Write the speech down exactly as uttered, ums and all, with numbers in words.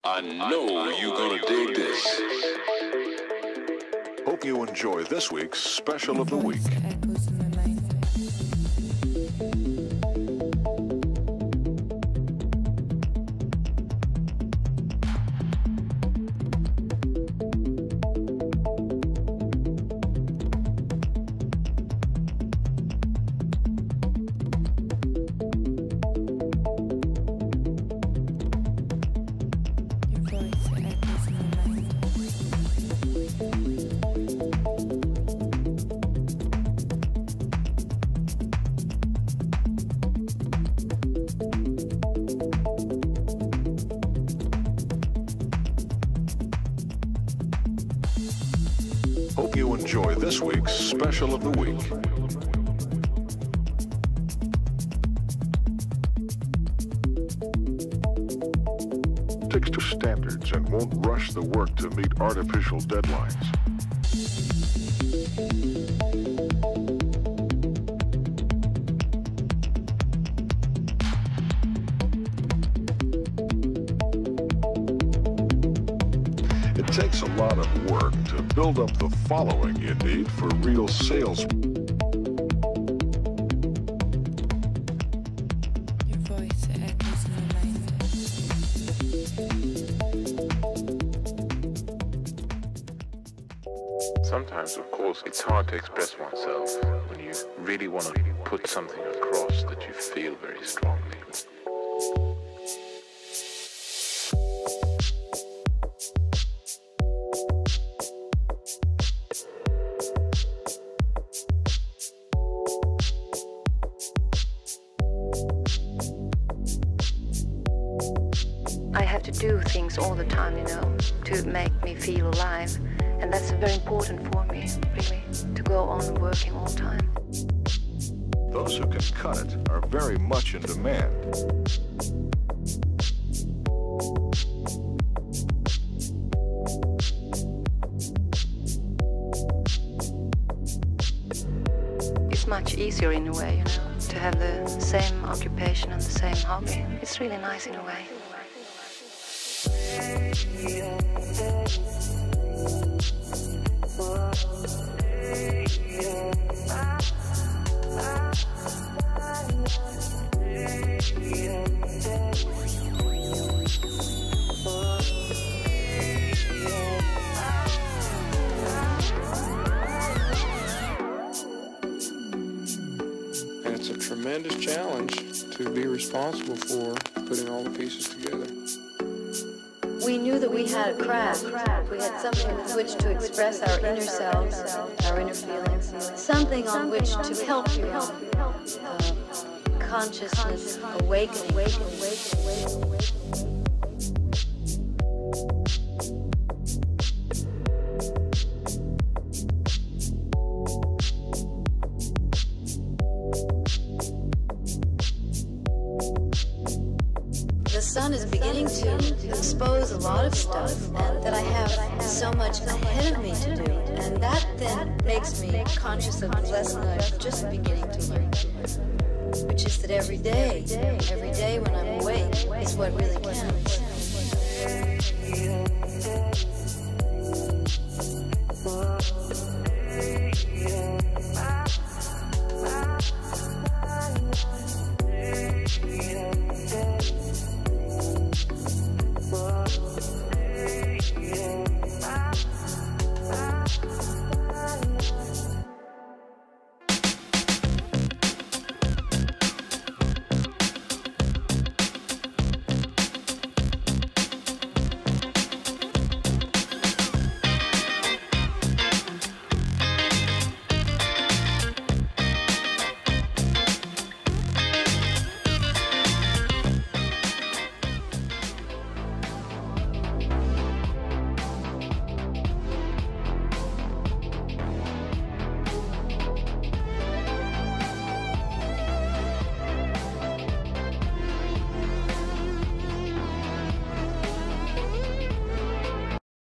I know you're gonna dig this. Hope you enjoy this week's Special of the Week. Hope you enjoy this week's Special of the Week. Sticks to standards and won't rush the work to meet artificial deadlines. It takes a lot of work to build up the following you need for real sales. Your voice echoes in my mind. Sometimes, of course, it's hard to express oneself when you really want to put something across that you feel very strongly. I have to do things all the time, you know, to make me feel alive. And that's very important for me, really, to go on working all the time. Those who can cut it are very much in demand. It's much easier in a way, you know, to have the same occupation and the same hobby. It's really nice in a way. And it's a tremendous challenge to be responsible for putting all the pieces together. We knew that we had a craft. We had something with which to express our inner selves, our inner feelings. Something on which to help your uh, consciousness awaken, awaken, awaken, awaken, awaken. The sun is beginning to expose a lot of stuff, and that I have so much ahead of me to do. And that then makes me conscious of the lesson I'm just beginning to learn, which is that every day, every day when I'm awake is what really counts.